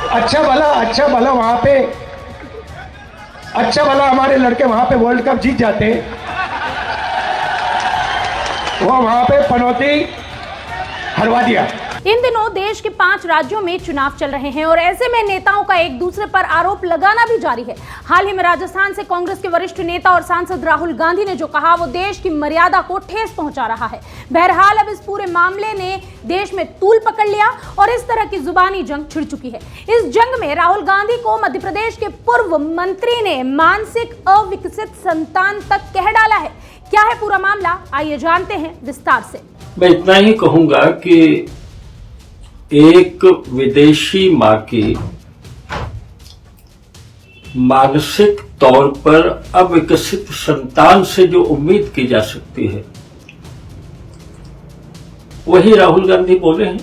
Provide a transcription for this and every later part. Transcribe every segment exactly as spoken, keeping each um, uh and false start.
अच्छा भला अच्छा भला वहां पे अच्छा भला हमारे लड़के वहां पे वर्ल्ड कप जीत जाते, वो वहां पे पनौती हरवा दिया। इन दिनों देश के पांच राज्यों में चुनाव चल रहे हैं और ऐसे में नेताओं का एक दूसरे पर आरोप लगाना भी जारी है। हाल ही में राजस्थान से कांग्रेस के वरिष्ठ नेता और सांसद राहुल गांधी ने जो कहा वो देश की मर्यादा को ठेस पहुंचा रहा है। बहरहाल अब इस पूरे मामले ने देश में तूल पकड़ लिया और इस तरह की जुबानी जंग छिड़ चुकी है। इस जंग में राहुल गांधी को मध्य प्रदेश के पूर्व मंत्री ने मानसिक अविकसित संतान तक कह डाला है। क्या है पूरा मामला, आइए जानते हैं विस्तार से। मैं इतना ही कहूंगा कि एक विदेशी मां की मानसिक तौर पर अविकसित संतान से जो उम्मीद की जा सकती है वही राहुल गांधी बोले हैं।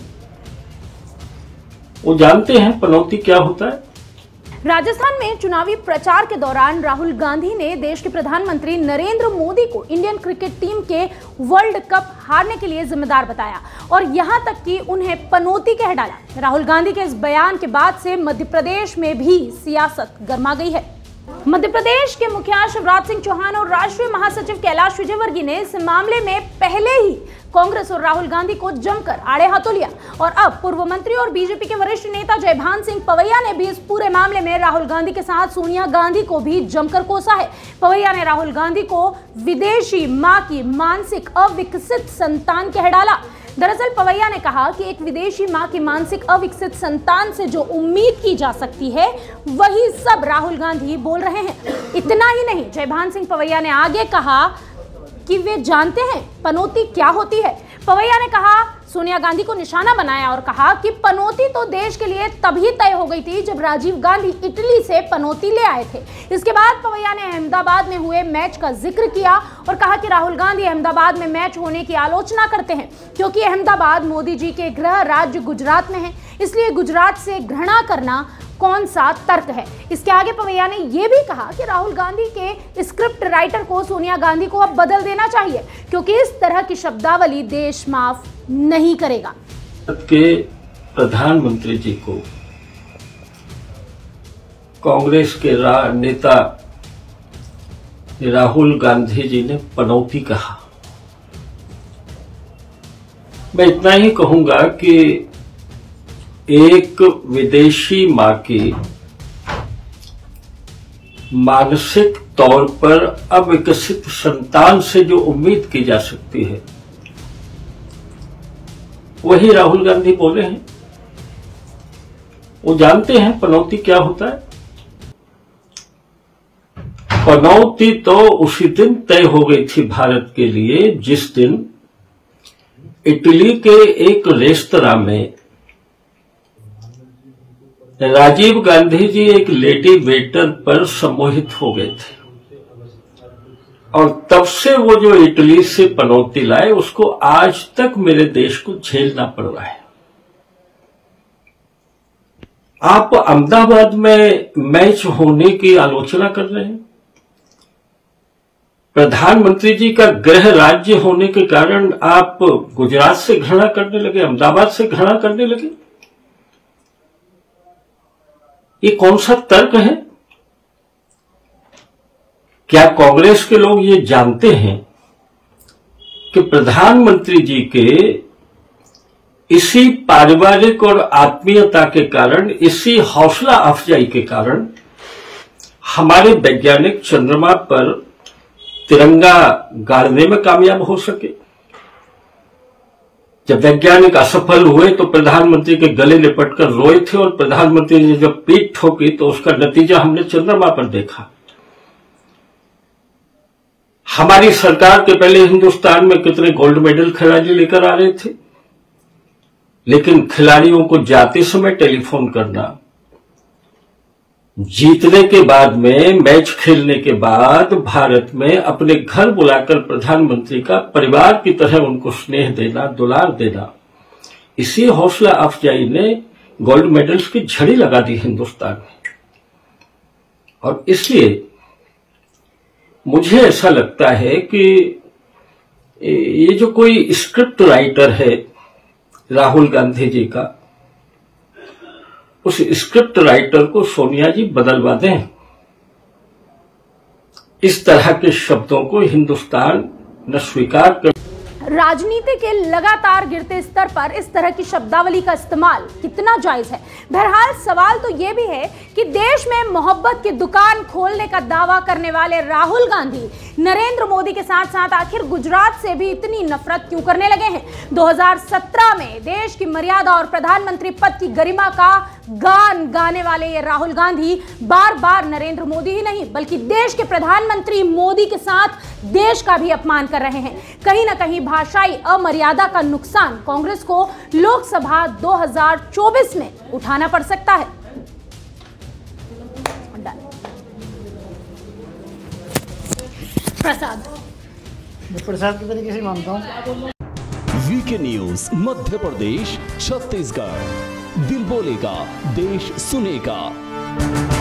वो जानते हैं पनौती क्या होता है। राजस्थान में चुनावी प्रचार के दौरान राहुल गांधी ने देश के प्रधानमंत्री नरेंद्र मोदी को इंडियन क्रिकेट टीम के वर्ल्ड कप हारने के लिए जिम्मेदार बताया और यहां तक कि उन्हें पनौती कह डाला। राहुल गांधी के इस बयान के बाद से मध्य प्रदेश में भी सियासत गर्मा गई है। मध्य प्रदेश के मुखिया शिवराज सिंह चौहान और राष्ट्रीय महासचिव कैलाश विजयवर्गीय ने इस मामले में पहले ही कांग्रेस और राहुल गांधी को जमकर आड़े हाथों लिया और अब पूर्व मंत्री और बीजेपी के वरिष्ठ नेता जयभान सिंह पवैया ने भी इस पूरे मामले में राहुल गांधी के साथ सोनिया गांधी को भी जमकर कोसा है। पवैया ने राहुल गांधी को विदेशी मां की मानसिक अविकसित संतान कह डाला। दरअसल पवैया ने कहा कि एक विदेशी मां की मानसिक अविकसित संतान से जो उम्मीद की जा सकती है वही सब राहुल गांधी बोल रहे हैं। इतना ही नहीं, जयभान सिंह पवैया ने आगे कहा कि वे जानते हैं पनौती क्या होती है। पवैया ने कहा, सोनिया गांधी को निशाना बनाया और कहा कि पनौती तो देश के लिए तभी तय हो गई थी जब राजीव गांधी इटली से पनौती ले आए थे। इसके बाद पवैया ने अहमदाबाद में हुए मैच का जिक्र किया और कहा कि राहुल गांधी अहमदाबाद में मैच होने की आलोचना करते हैं क्योंकि अहमदाबाद मोदी जी के गृह राज्य गुजरात में है, इसलिए गुजरात से घृणा करना कौन सा तर्क है। इसके आगे पवैया ने यह भी कहा कि राहुल गांधी के स्क्रिप्ट राइटर को सोनिया गांधी को अब बदल देना चाहिए क्योंकि इस तरह की शब्दावली देश माफ नहीं करेगा। के प्रधानमंत्री जी को कांग्रेस के रा, नेता राहुल गांधी जी ने पनौती कहा। मैं इतना ही कहूंगा कि एक विदेशी मां की मानसिक तौर पर अविकसित संतान से जो उम्मीद की जा सकती है वही राहुल गांधी बोले हैं। वो जानते हैं पनौती क्या होता है। पनौती तो उसी दिन तय हो गई थी भारत के लिए जिस दिन इटली के एक रेस्तरां में राजीव गांधी जी एक लेडी वेटर पर सम्मोहित हो गए थे और तब से वो जो इटली से पनौती लाए उसको आज तक मेरे देश को झेलना पड़ रहा है। आप अहमदाबाद में मैच होने की आलोचना कर रहे हैं। प्रधानमंत्री जी का गृह राज्य होने के कारण आप गुजरात से घृणा करने लगे, अहमदाबाद से घृणा करने लगे। ये कौन सा तर्क है? क्या कांग्रेस के लोग ये जानते हैं कि प्रधानमंत्री जी के इसी पारिवारिक और आत्मीयता के कारण, इसी हौसला अफजाई के कारण हमारे वैज्ञानिक चंद्रमा पर तिरंगा गाड़ने में कामयाब हो सके? जब वैज्ञानिक असफल हुए तो प्रधानमंत्री के गले लिपटकर रोए थे और प्रधानमंत्री ने जब पीठ ठोकी तो उसका नतीजा हमने चंद्रमा पर देखा। हमारी सरकार के पहले हिंदुस्तान में कितने गोल्ड मेडल खिलाड़ी लेकर आ रहे थे, लेकिन खिलाड़ियों को जाते समय टेलीफोन करना, जीतने के बाद में, मैच खेलने के बाद भारत में अपने घर बुलाकर प्रधानमंत्री का परिवार की तरह उनको स्नेह देना, दुलार देना, इसी हौसला अफजाई ने गोल्ड मेडल्स की झड़ी लगा दी हिंदुस्तान में। और इसलिए मुझे ऐसा लगता है कि ये जो कोई स्क्रिप्ट राइटर है राहुल गांधी जी का, उस स्क्रिप्ट राइटर को सोनिया जी बदलवा दें। इस तरह के शब्दों को हिंदुस्तान न स्वीकार कर। राजनीति के लगातार गिरते स्तर पर इस तरह की शब्दावली का इस्तेमाल कितना जायज है? बहरहाल सवाल तो यह भी है कि देश में मोहब्बत की दुकान खोलने का दावा करने वाले राहुल गांधी नरेंद्र मोदी के साथ साथ आखिर गुजरात से भी इतनी नफरत क्यों करने लगे हैं? दो हज़ार सत्रह में देश की मर्यादा और प्रधानमंत्री पद की गरिमा का गान गाने वाले ये राहुल गांधी बार बार नरेंद्र मोदी ही नहीं बल्कि देश के प्रधानमंत्री मोदी के साथ देश का भी अपमान कर रहे हैं। कहीं ना कहीं भाषाई अमर्यादा का नुकसान कांग्रेस को लोकसभा दो हज़ार चौबीस में उठाना पड़ सकता है। प्रसाद प्रसाद की तरीके से मानता हूँ। वीके न्यूज मध्य प्रदेश छत्तीसगढ़, दिल बोलेगा देश सुनेगा।